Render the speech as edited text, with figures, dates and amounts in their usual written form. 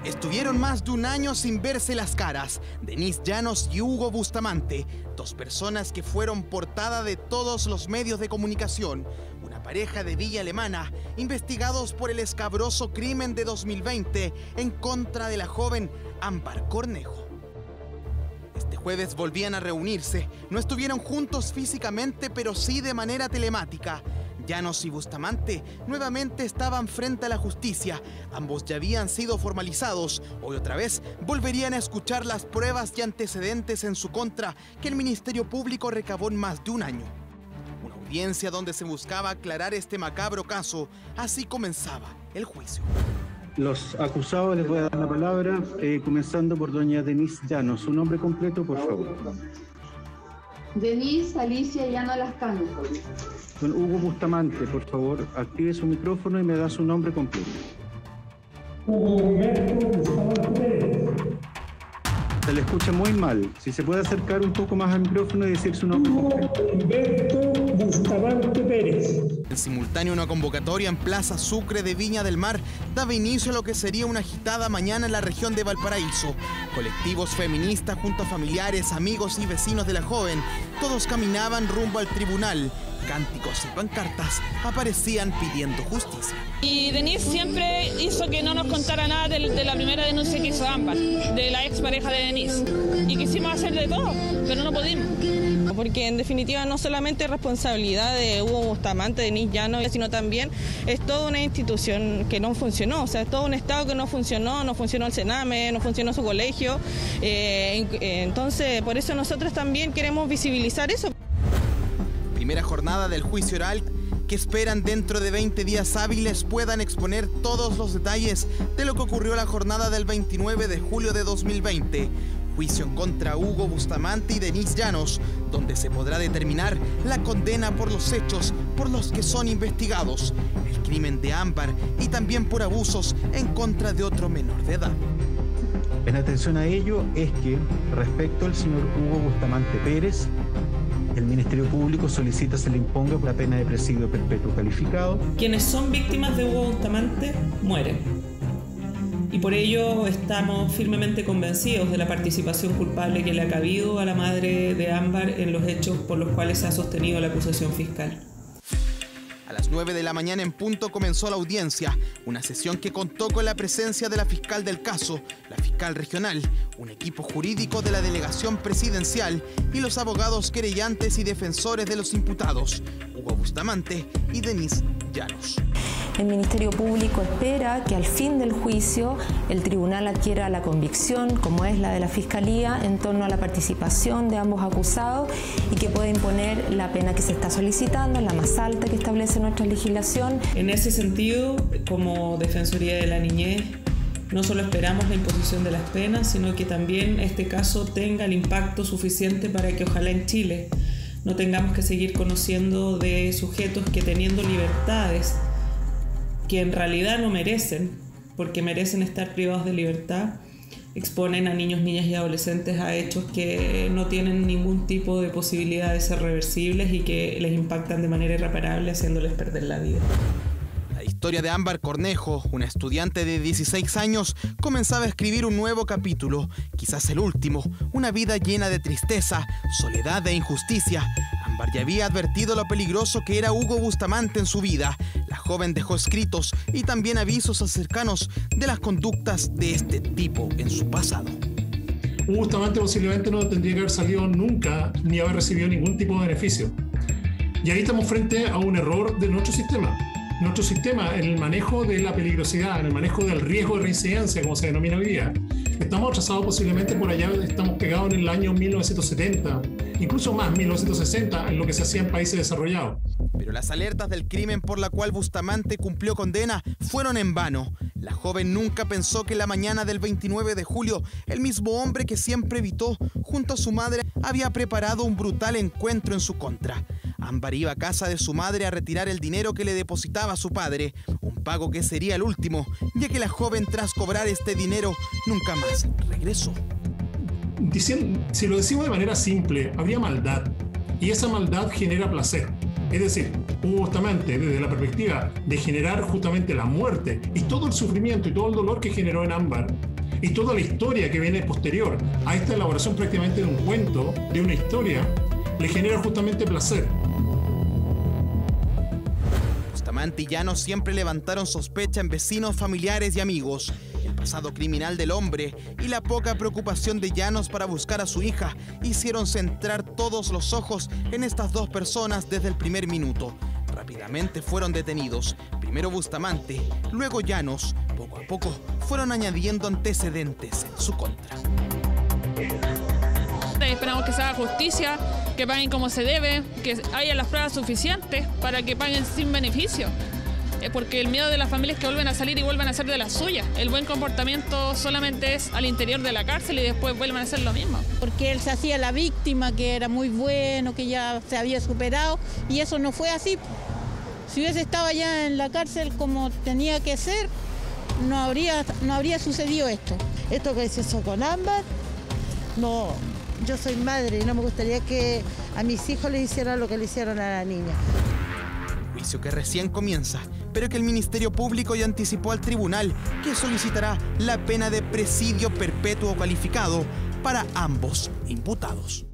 Estuvieron más de un año sin verse las caras. Denise Llanos y Hugo Bustamante, dos personas que fueron portada de todos los medios de comunicación. Una pareja de Villa Alemana, investigados por el escabroso crimen de 2020 en contra de la joven Ámbar Cornejo. Este jueves volvían a reunirse. No estuvieron juntos físicamente, pero sí de manera telemática. Llanos y Bustamante nuevamente estaban frente a la justicia. Ambos ya habían sido formalizados. Hoy otra vez volverían a escuchar las pruebas y antecedentes en su contra que el Ministerio Público recabó en más de un año. Una audiencia donde se buscaba aclarar este macabro caso. Así comenzaba el juicio. Los acusados les voy a dar la palabra, comenzando por doña Denise Llanos. Su nombre completo, por favor. Denise Alicia Llanos Lascano. Don Hugo Bustamante, por favor, active su micrófono y me da su nombre completo. Hugo Humberto Bustamante Pérez. Se le escucha muy mal. Si se puede acercar un poco más al micrófono y decir su nombre completo. Hugo Humberto Bustamante Pérez. En simultáneo, una convocatoria en Plaza Sucre de Viña del Mar daba inicio a lo que sería una agitada mañana en la región de Valparaíso. Colectivos feministas junto a familiares, amigos y vecinos de la joven, todos caminaban rumbo al tribunal. Cánticos y pancartas aparecían pidiendo justicia. Y Denise siempre hizo que no nos contara nada de la primera denuncia que hizo Ámbar, de la expareja de Denise. Y quisimos hacer de todo, pero no pudimos. Porque en definitiva no solamente es responsabilidad de Hugo Bustamante, de Denise Llanos, sino también es toda una institución que no funcionó. O sea, es todo un Estado que no funcionó el Sename, no funcionó su colegio. Entonces, por eso nosotros también queremos visibilizar eso. Primera jornada del juicio oral que esperan dentro de 20 días hábiles puedan exponer todos los detalles de lo que ocurrió la jornada del 29 de julio de 2020. Juicio en contra Hugo Bustamante y Denise Llanos, donde se podrá determinar la condena por los hechos por los que son investigados, el crimen de Ámbar y también por abusos en contra de otro menor de edad. En atención a ello es que, respecto al señor Hugo Bustamante Pérez, el Ministerio Público solicita se le imponga la pena de presidio perpetuo calificado. Quienes son víctimas de Hugo Bustamante mueren. Y por ello estamos firmemente convencidos de la participación culpable que le ha cabido a la madre de Ámbar en los hechos por los cuales se ha sostenido la acusación fiscal. A las 9 de la mañana en punto comenzó la audiencia, una sesión que contó con la presencia de la fiscal del caso, la fiscal regional, un equipo jurídico de la delegación presidencial y los abogados querellantes y defensores de los imputados, Hugo Bustamante y Denise Llanos. El Ministerio Público espera que al fin del juicio el tribunal adquiera la convicción, como es la de la Fiscalía, en torno a la participación de ambos acusados y que pueda imponer la pena que se está solicitando, la más alta que establece nuestra legislación. En ese sentido, como Defensoría de la Niñez, no solo esperamos la imposición de las penas, sino que también este caso tenga el impacto suficiente para que ojalá en Chile no tengamos que seguir conociendo de sujetos que teniendo libertades que en realidad no merecen, porque merecen estar privados de libertad, exponen a niños, niñas y adolescentes a hechos que no tienen ningún tipo de posibilidad de ser reversibles y que les impactan de manera irreparable, haciéndoles perder la vida. La historia de Ámbar Cornejo, una estudiante de 16 años, comenzaba a escribir un nuevo capítulo, quizás el último, una vida llena de tristeza, soledad e injusticia. Ámbar ya había advertido lo peligroso que era Hugo Bustamante en su vida. La joven dejó escritos y también avisos a cercanos de las conductas de este tipo en su pasado. Hugo Bustamante posiblemente no tendría que haber salido nunca ni haber recibido ningún tipo de beneficio. Y ahí estamos frente a un error de nuestro sistema. Nuestro sistema en el manejo de la peligrosidad, en el manejo del riesgo de reincidencia, como se denomina hoy día. Estamos atrasados posiblemente por allá, estamos pegados en el año 1970, incluso más, 1960, en lo que se hacía en países desarrollados. Pero las alertas del crimen por la cual Bustamante cumplió condena fueron en vano. La joven nunca pensó que la mañana del 29 de julio, el mismo hombre que siempre evitó junto a su madre había preparado un brutal encuentro en su contra. Ámbar iba a casa de su madre a retirar el dinero que le depositaba su padre, un pago que sería el último, ya que la joven tras cobrar este dinero nunca más regresó. Si lo decimos de manera simple, habría maldad, y esa maldad genera placer. Es decir, justamente desde la perspectiva de generar justamente la muerte y todo el sufrimiento y todo el dolor que generó en Ámbar, y toda la historia que viene posterior a esta elaboración prácticamente de un cuento, de una historia, le genera justamente placer. Bustamante y Llanos siempre levantaron sospecha en vecinos, familiares y amigos. El pasado criminal del hombre y la poca preocupación de Llanos para buscar a su hija hicieron centrar todos los ojos en estas dos personas desde el primer minuto. Rápidamente fueron detenidos, primero Bustamante, luego Llanos. Poco a poco fueron añadiendo antecedentes en su contra. Esperamos que se haga justicia, que paguen como se debe, que haya las pruebas suficientes para que paguen sin beneficio. Porque el miedo de las familias es que vuelven a salir y vuelvan a hacer de las suyas. El buen comportamiento solamente es al interior de la cárcel y después vuelven a hacer lo mismo. Porque él se hacía la víctima, que era muy bueno, que ya se había superado, y eso no fue así. Si hubiese estado allá en la cárcel como tenía que ser, no habría sucedido esto. Esto que se hizo con Ámbar, no, yo soy madre y no me gustaría que a mis hijos les hicieran lo que le hicieron a la niña. Juicio que recién comienza, pero que el Ministerio Público ya anticipó al tribunal que solicitará la pena de presidio perpetuo calificado para ambos imputados.